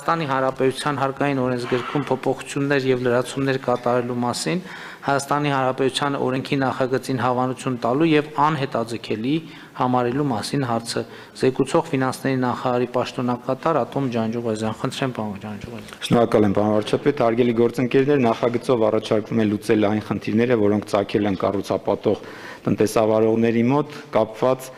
Հայաստանի Հանրապետության հարկային օրենսգրքում փոփոխություններ եւ լրացումներ կատարելու մասին Հայաստանի Հանրապետության օրենքի նախագծին հավանություն տալու եւ անհետաձգելի համարելու մասին հարցը զեկուցող ֆինանսների նախարարի պաշտոնակատար Ատոմ Ջանջուղազյան։ Խնդրեմ, պարոն Ջանջուղազյան։ Շնորհակալ եմ, պարոն վարչապետ, հարգելի գործընկերներ, նախագծով առաջարկվում է լուծել այն խնդիրները, որոնք ծագել են կառուցապատող տնտեսավարողների մոտ կապված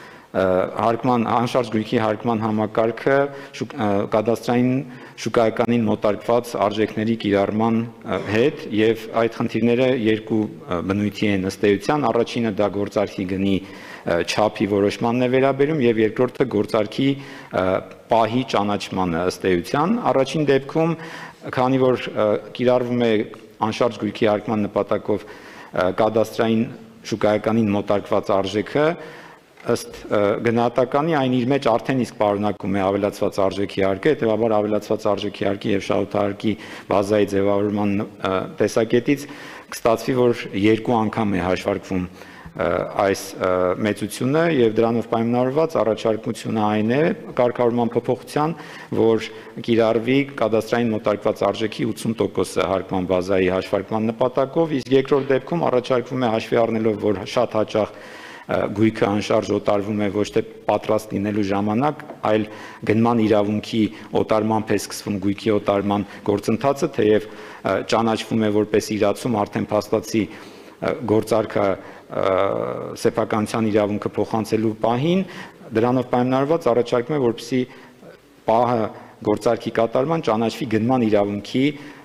անշարժ գույքի հարկման համակարգը կադաստրային շուկայականին մոտարկված արժեքների կիրառման հետ եւ այդ խնդիրները երկու բնույթի են ըստ էության, առաջինը դա գործարքի գնի չափի որոշմանն է վերաբերում եւ երկրորդը գործարքի պահի ճանաչմանը ըստ էության, առաջին դեպքում քանի որ կիրառվում է անշարժ գույքի հարկման նպատակով կադաստրային շուկայականին մոտարկված արժեքը ըստ գնահատականի այն իր մեջ արդեն իսկ պարունակում է ավելացված արժեքի հարկը, հետևաբար ավելացված արժեքի հարկի եւ շահութարարքի բազայի ձևավորման տեսակետից կստացվի, որ երկու անգամ է հաշվարկվում այս մեծությունը եւ դրանով պայմանավորված առաջարկությունը այն է կարգավորման փոփոխության, որ կիրառվի կադաստրային մոտարկված արժեքի 80%-ը հարկման բազայի հաշվարկման նպատակով, իսկ երկրորդ դեպքում առաջարկվում է հաշվի առնելով, որ շատ հաճախ գույքը անշարժ օտարվում է ոչ թե պատրաստ լինելու ժամանակ, այլ գնման իրավունքի օտարմամբ է սկսվում գույքի օտարման գործընթացը, թեև ճանաչվում է որպես իրացում արդեն փաստացի գործարքը սեփականության իրավունքը փոխանցելու պահին, դրանով պայմանավորված առաջարկվում է, որպեսզի պահը գործարքի կատարման ճանաչվի գնման իրավունքի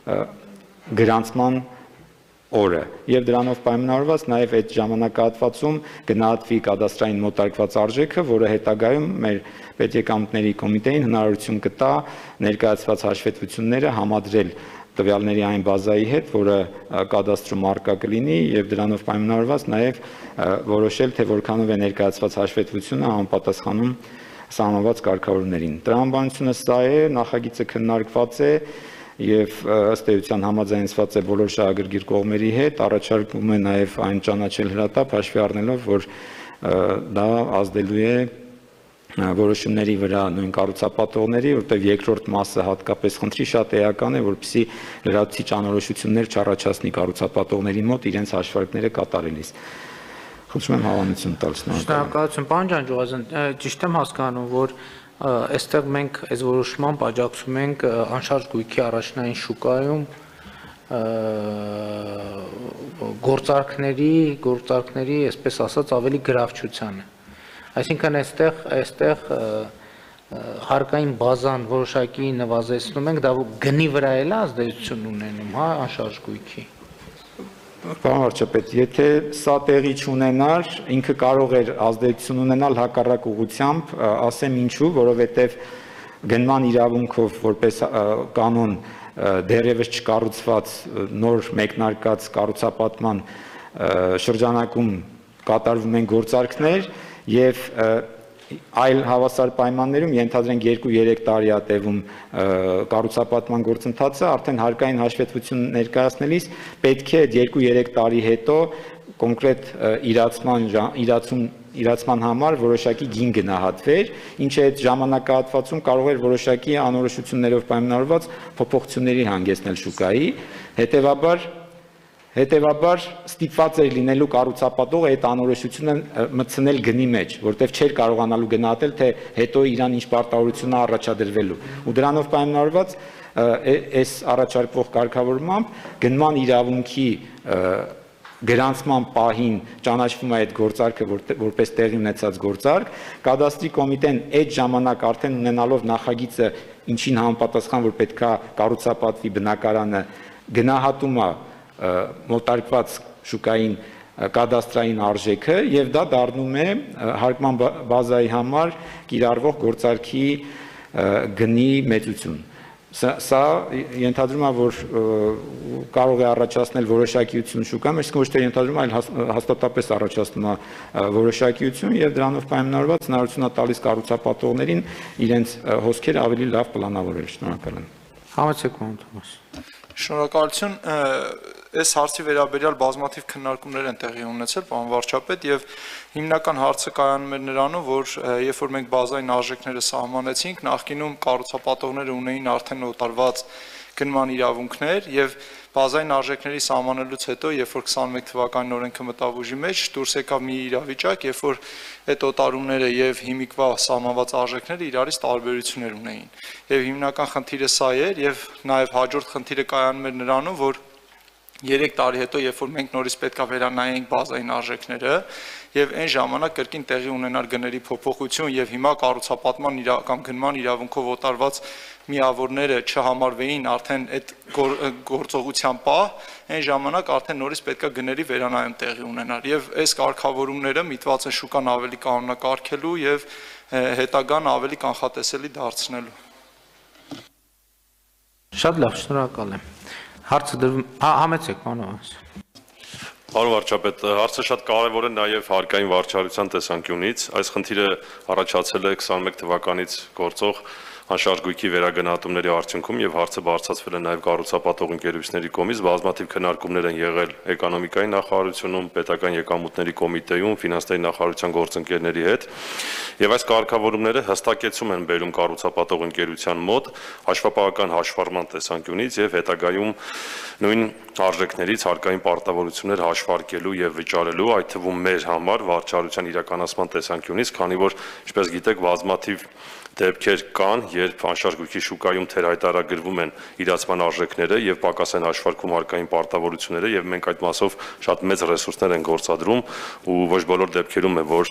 գրանցման օրը եւ դրանով պայմանավորված նաեւ այդ ժամանակահատվածում գնահատվի կադաստրային մոտարկված արժեքը, որը հետագայում մեր պետեկամուտների կոմիտեին հնարավորություն կտա ներկայացված հաշվետվությունները համադրել տվյալների այն բազայի հետ, որը կադաստրում առկա կլինի եւ դրանով պայմանավորված նաեւ որոշել, թե որքանով է ներկայացված հաշվետվությունը համապատասխանում սահմանված կարգավորումներին։ Տրամաբանությունը սա է, նախագիծը քննարկված է եւ ըստ էության համաձայնեցված է բոլոր շահագրգիռ կողմերի հետ, առաջարկվում է նաեւ այն ճանաչել հրատապ հաշվի առնելով, որ դա ազդելու է որոշումների վրա նույն կառուցապատողների, որտեղ երկրորդ մասը հատկապես խնդրի շատ էական է, որպեսզի լրացուցիչ անորոշություններ չառաջացնի կառուցապատողների մոտ իրենց հաշվարկները կատարելիս։ Խնդրում եմ հավանություն տալ։ Շնորհակալություն, պարոն Ջանջուղազյան, ճիշտ եմ հասկանում, որ այստեղ մենք այս որոշմամբ աջակցում ենք անշարժ գույքի առաջնային շուկայում գործարքների, այսպես ասած, ավելի գրավչությանը։ Այսինքն այստեղ հարկային բազան որոշակի նվազեցնում ենք, դա գնի վրա էլ ազդեցություն ունենում, հա, անշարժ գույքի։ Պարոն վարչապետ, եթե սա տեղի չունենար, ինքը կարող էր ազդեցություն ունենալ հակառակ ուղղությամբ, ասեմ ինչու, որովհետև գնման իրավունքով որպես կանոն դեռևս չկառուցված նոր մեկնարկած կառուցապատման շրջանակում կատարվում են գործարքներ եւ այլ հավասար պայմաններում ենթադրենք 2-3 տարի է տևում կառուցապատման գործընթացը, արդեն հարկային հաշվետվություն ներկայացնելիս պետք է 2-3 տարի հետո կոնկրետ իրացման համար որոշակի գին գնահատվեր, ինչը այդ ժամանակահատվածում կարող էր որոշակի անորոշություններով պայմանավորված փոփոխությունների հանգեցնել շուկայի, հետևաբար ստիպված էր լինելու կառուցապատողը այդ անորոշությունը մտցնել գնի մեջ, որտեղ չէր կարողանալու գնահատել, թե հետո իրան ինչ պարտավորություն է առաջադրվելու։ Ու դրանով պայմանավորված այս առաջարկվող կարգավորմամբ գնման իրավունքի գրանցման պահին ճանաչվում է այդ գործարքը որպես տեղի ունեցած գործարք, կադաստրի կոմիտեն այդ ժամանակ արդեն ունենալով նախագիծը ինչին համապատասխան որ պետքա կառուցապատվի բնակարանը գնահատում է մոտարկված շուկային կադաստրային արժեքը եւ դա դառնում է հարկման բազայի համար կիրառվող գործարքի գնի մեծություն։ Սա ենթադրում է, որ կարող է առաջացնել որոշակիություն շուկայում, այսինքն ոչ թե ենթադրում, այլ հաստատապես առաջացնում է որոշակիություն եւ դրանով պայմանավորված հնարավորություն է տալիս կառուցապատողներին իրենց հոսքերը ավելի լավ պլանավորել։ Շնորհակալ եմ։ Համեցեք, պարոն Թոմաս։ Շնորհակալություն։ այս հարցի վերաբերյալ բազմաթիվ քննարկումներ են տեղի ունեցել, պարոն վարչապետ, եւ հիմնական հարցը կայանում էր նրանում, որ երբ որ մենք բազային արժեքները սահմանեցինք, նախկինում կառուցապատողները ունեին արդեն օտարված գնման իրավունքներ եւ բազային արժեքների սահմանելուց հետո, երբ որ 21 թվականին օրենքը մտավ ուժի մեջ, դուրս եկավ մի իրավիճակ, երբ որ այդ օտարումները եւ հիմիկվա սահմանված արժեքները իրարից տարբերություններ ունեին։ Եվ հիմնական խնդիրը սա էր եւ նաեւ հաջորդ խնդիրը կայանում էր նրանում, որ 3 տարի հետո, երբ որ մենք նորից պետք է վերանայենք բազային արժեքները, եւ այն ժամանակ կրկին տեղի ունենար գների փոփոխություն եւ հիմա կառուցապատման կամ գնման իրավունքով օտարված միավորները չհամարվեին արդեն այդ գործողության պահ, այն ժամանակ արդեն նորից պետքա գների վերանայում տեղի ունենար եւ այս կարգավորումները միտված են շուկան ավելի կանոնակարգելու եւ հետագան ավելի կանխատեսելի դարձնելու։ Շատ լավ, շնորհակալ եմ։ Հարցը դրվում, համեցեք, պարոն։ Պարոն վարչապետ, հարցը շատ կարևոր է նաև հարկային վարչարության տեսանկյունից։ Այս խնդիրը առաջացել է 21 թվականից գործող անշարժ գույքի վերագնահատումների արդյունքում եւ հարցը բարձրացվել է նաև կառուցապատող ընկերությունների կողմից, բազմաթիվ քննարկումներ են եղել էկոնոմիկայի նախարարությունում, պետական եկամուտների կոմիտեում, ֆինանսների նախարարության գործընկերների հետ եւ այս կարգավորումները հստակեցում են բերում կառուցապատող ընկերության մոտ հաշվապահական հաշվառման տեսանկյունից եւ հետագայում նույն արժեքներից հարկային պարտավորություններ հաշվարկելու եւ վճարելու, այդ թվում մեր համար վարչարության իրականացման տեսանկյունից, քանի որ, ինչպես գիտեք, բազմաթիվ դեպքեր կան, երբ անշարժ գույքի շուկայում թերհայտարագրվում են իրացման արժեքները եւ պակաս են հաշվարկվում հարկային պարտավորությունները եւ մենք այդ մասով շատ մեծ ռեսուրսներ են գործադրում ու ոչ բոլոր դեպքերում է որ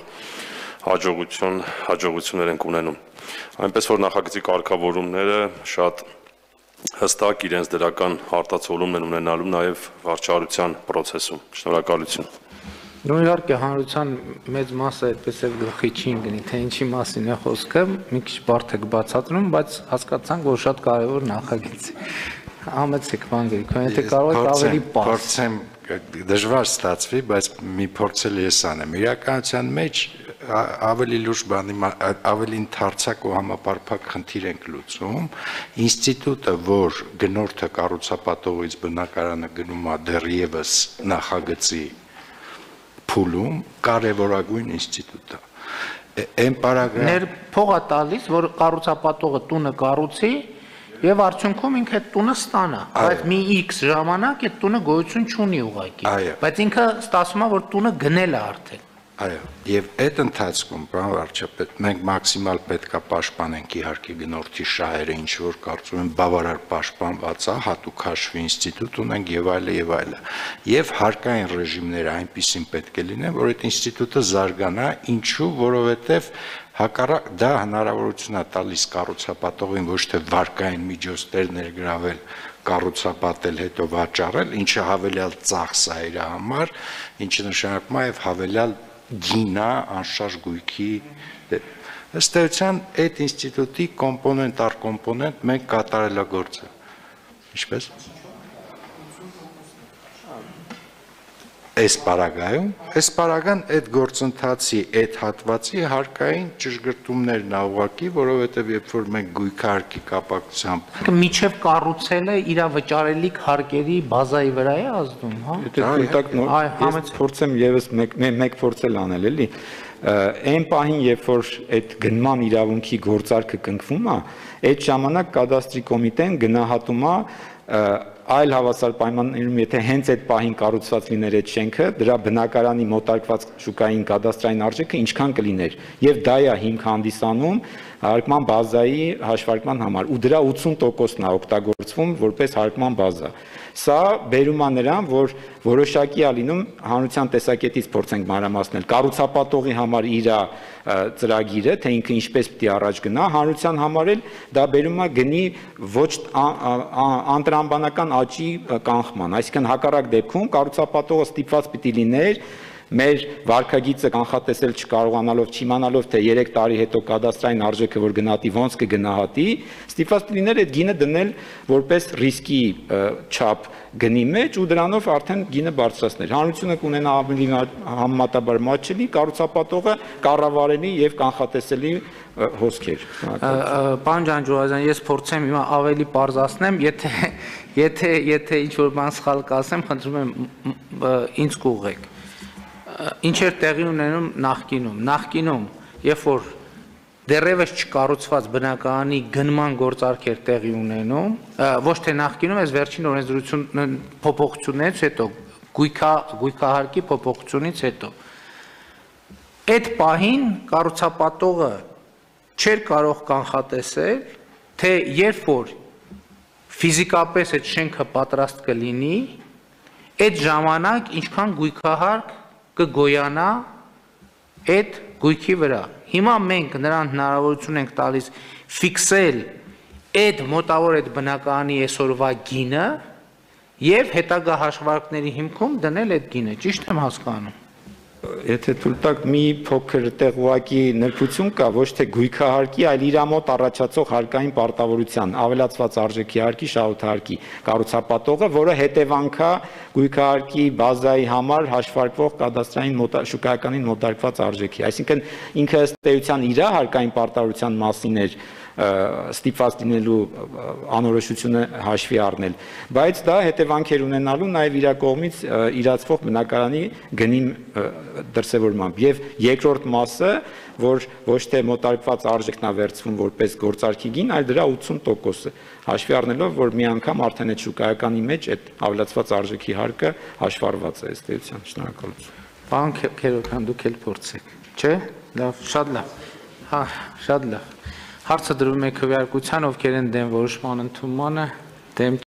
հաջողություններ են ունենում։ Այնպես որ նախագծի կարգավորումները շատ հստակ իրենց դրական արտացոլումն են ունենալու նաև վարչարության process-ում։ Շնորհակալություն։ Նույն իհարկե հանրության մեծ մասը այդպես էլ գլխի չի ընկնի, թե ինչի մասին է խոսքը, մի քիչ բարդ եք բացատրում, բայց հասկացանք, որ շատ կարևոր նախագիծ է։ Համեցեք, պարոն Գրիգորյան, եթե կարող եք ավելի պարզ։ Փորձեմ դժվար ստացվի, բայց մի փորձել ես անեմ։ Իրականության մեջ ավելի լուրջ բանի ավելի ընդարձակ ու համապարփակ խնդիր ենք լուծում ինստիտուտը որ գնորդը կառուցապատողից բնակարանը գնում է դեռևս նախագծի փուլում կարևորագույն ինստիտուտ է այն պարագրաֆ ներ փողա տալիս որ կառուցապատողը տունը կառուցի եւ արդյունքում ինքը այդ տունը ստանա բայց մի X ժամանակ այդ տունը գոյություն չունի ուղղակի բայց ինքը ստացվում է որ տունը գնել է արդեն Այո, եւ այդ ընթացքում, պարոն վարչապետ, մենք մաքսիմալ պետքա պաշտպանենք իհարկե գնորդի շահերը, ինչ որ կարծում եմ բավարար պաշտպանված է, հատուկ հաշվի ինստիտուտ ունենք եւ այլը եւ այլը։ Եվ հարկային ռեժիմները այնպեսին պետք է լինեն, որ այդ ինստիտուտը զարգանա, ինչու, որովհետեւ հակառակ դա հնարավորություն է տալիս կառուցապատողին ոչ թե վարկային միջոցներ ներգրավել կառուցապատել հետո վաճառել, ինչը հավելյալ ծախս է իր համար, ինչը նշանակում է եւ հավելյալ գինա անշարժ գույքի ըստ էության այդ ինստիտուտի կոմպոնենտ առ կոմպոնենտ մենք կատարելագործը ինչպես այս պարագան այդ գործընթացի այդ հատվածի հարկային ճշգրտումներն ա ուղղակի որովհետեւ երբ որ մենք գույքահարկի կապակցությամբ միջև կառուցելը իր վճարելիք հարկերի բազայի վրա է ազդում, հա։ Եթե քույտակ ես փորձեմ եւս մեկ փորձել անել էլի այն պահին երբ որ այդ գնման իրավունքի գործարքը կնքվում է այդ ժամանակ կադաստրի կոմիտեն գնահատում է այլ հավասար պայմաններում եթե հենց այդ պահին կառուցված լիներ այդ շենքը դրա բնակարանի մոտարկված շուկային կադաստրային արժեքը ինչքան կլիներ եւ դա է հիմք հանդիսանում հարկման բազայի հաշվարկման համար ու դրա 80%-ն է օգտագործվում որպես հարկման բազա սա բերում է նրան որ որոշակի է լինում հանրության տեսակետից փորձենք մանրամասնել կառուցապատողի համար իր ծրագիրը թե ինքը ինչպես պիտի առաջ գնա հանրության համար էլ դա բերում է գնի ոչ անտրամաբանական աճի կանխման այսինքն հակառակ դեպքում կառուցապատողը ստիպված պիտի լիներ մեր վարկագիծը կանխատեսել չկարողանալով չիմանալով թե 3 տարի հետո կադաստրային արժեքը որ գնահատի ոնց կգնահատի ստիպված լիներ այդ գինը դնել որպես ռիսկի չափ գնի մեջ ու դրանով արդեն գինը բարձրացներ հանրությունը կունենա ավելի համեմատաբար մատչելի կառուցապատողը կառավարելի եւ կանխատեսելի հոսքեր Պարոն Ջանջուազյան ես փորձեմ հիմա ավելի պարզացնեմ եթե Եթե ինչ որ բան սխալ կասեմ, խնդրում եմ ինձ կուղղեք։ Ինչ էր տեղի ունենում նախկինում, երբ որ դեռևս չկառուցված բնակարանի գնման գործարք էր տեղի ունենում, ոչ թե նախկինում, այս վերջին օրենսդրություն փոփոխություններից հետո, գույքահարկի փոփոխությունից հետո։ Այդ պահին կառուցապատողը չէր կարող կանխատեսել, թե երբ որ ֆիզիկապես այդ շենքը պատրաստ կլինի, այդ ժամանակ ինչքան գույքահարկ կգոյանա այդ գույքի վրա։ Հիմա մենք նրան հնարավորություն ենք տալիս ֆիքսել այդ մոտավոր այդ բնակարանի այսօրվա գինը եւ հետագա հաշվարկների հիմքում դնել այդ գինը, ճիշտ եմ հասկանում։ Եթե թույլ տաք մի փոքր տեղուակի նրբություն կա, ոչ թե գույքահարկի, այլ իր մոտ առաջացող հարկային պարտավորության, ավելացված արժեքի հարկի, շահութահարկի կառուցապատողը, որը հետևանքա գույքահարկի բազայի համար հաշվարկվող կադաստրային շուկայականին մոտարկված արժեքի։ Այսինքն ինքը ըստ էության իր հարկային պարտավորության մասին էր ստիպված լինելու անորոշությունը հաշվի առնել, բայց դա հետևանքեր ունենալու նաև իր կողմից իրացվող բնակարանի գնի դրսևորմամբ եւ երկրորդ մասը, որ ոչ թե մոտարկված արժեքն է վերցվում որպես գործարքի գին, այլ դրա 80%-ը հաշվի առնելով, որ մի անգամ արդեն այդ շուկայականի մեջ այդ ավելացված արժեքի հարկը հաշվառված է ըստ էության։ Շնորհակալություն։ Պարոն Քերոքյան, դուք էլ փորձեք, չէ՞։ Լավ, շատ լավ։ Հա, շատ լավ։ Հարցը դրվում է քվեարկության, ովքեր են դեմ որոշման ընդունմանը, դեմ